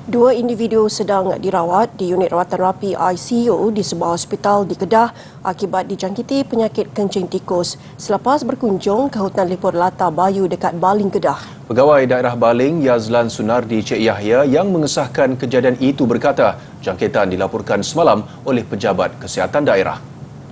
Dua individu sedang dirawat di unit rawatan rapi ICU di sebuah hospital di Kedah akibat dijangkiti penyakit kencing tikus selepas berkunjung ke hutan lipur Lata Bayu dekat Baling, Kedah. Pegawai Daerah Baling Yazlan Sunardi Cik Yahya yang mengesahkan kejadian itu berkata jangkitan dilaporkan semalam oleh pejabat kesihatan daerah.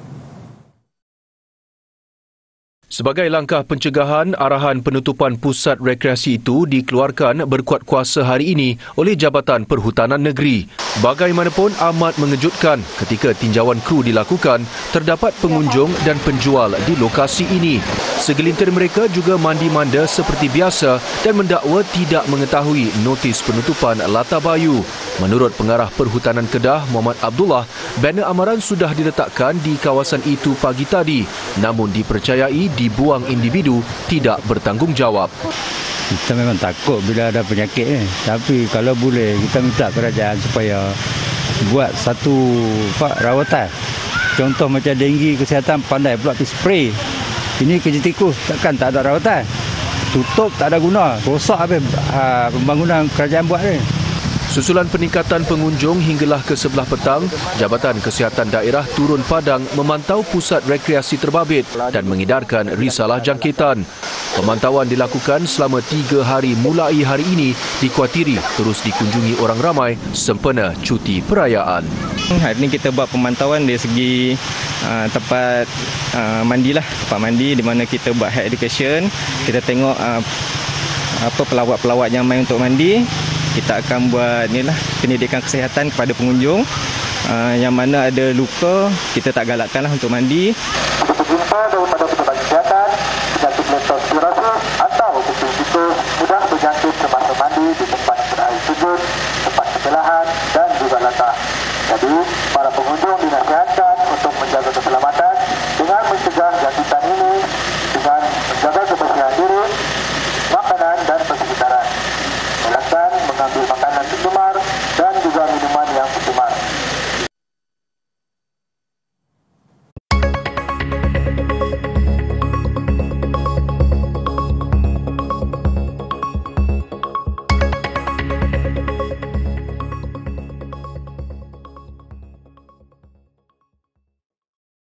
Sebagai langkah pencegahan, arahan penutupan pusat rekreasi itu dikeluarkan berkuat kuasa hari ini oleh Jabatan Perhutanan Negeri. Bagaimanapun amat mengejutkan ketika tinjauan kru dilakukan, terdapat pengunjung dan penjual di lokasi ini. Segelintir mereka juga mandi-manda seperti biasa dan mendakwa tidak mengetahui notis penutupan Lata Bayu. Menurut Pengarah Perhutanan Kedah, Muhammad Abdullah, banner amaran sudah diletakkan di kawasan itu pagi tadi, namun dipercayai dibuang individu tidak bertanggungjawab. Kita memang takut bila ada penyakit ni. Tapi kalau boleh, kita minta kerajaan supaya buat satu rawatan. Contoh macam denggi, kesihatan pandai pula pergi spray. Ini kencing tikus, takkan tak ada rawatan. Tutup tak ada guna. Rosak habis pembangunan kerajaan buat ni. Susulan peningkatan pengunjung hinggalah ke sebelah petang, Jabatan Kesihatan Daerah turun padang memantau pusat rekreasi terbabit dan mengedarkan risalah jangkitan. Pemantauan dilakukan selama 3 hari mulai hari ini dikuatiri terus dikunjungi orang ramai sempena cuti perayaan. Hari ini kita buat pemantauan dari segi tempat mandilah, tempat mandi di mana kita buat health education. Kita tengok pelawat-pelawat yang main untuk mandi. Kita akan buat pendidikan kesihatan kepada pengunjung. Yang mana ada luka, kita tak galakkanlah untuk mandi. Berjumpa daripada pejabat kesihatan, penyakit leptospirosis atau kencing tikus mudah berjangkit semasa mandi di tempat berair sujud, tempat sebelahan dan juga latah. Jadi, para pengunjung dinasihatkan untuk menjaga keselamatan dengan mencegah jangkitan ini dengan